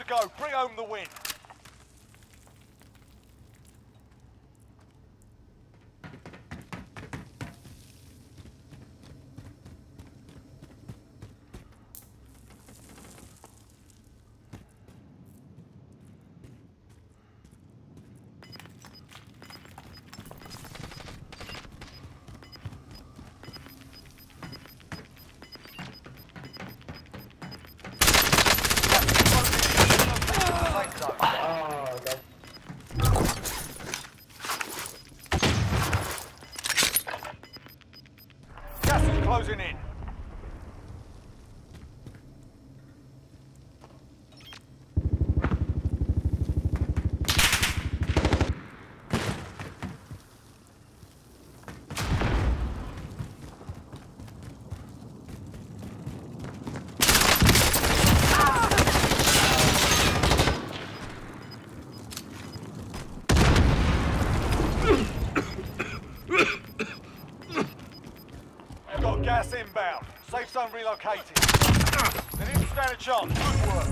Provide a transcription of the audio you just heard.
go. Bring home the win. Gas is closing in. Got gas inbound. Safe zone relocated. They didn't stand a chance. Good work.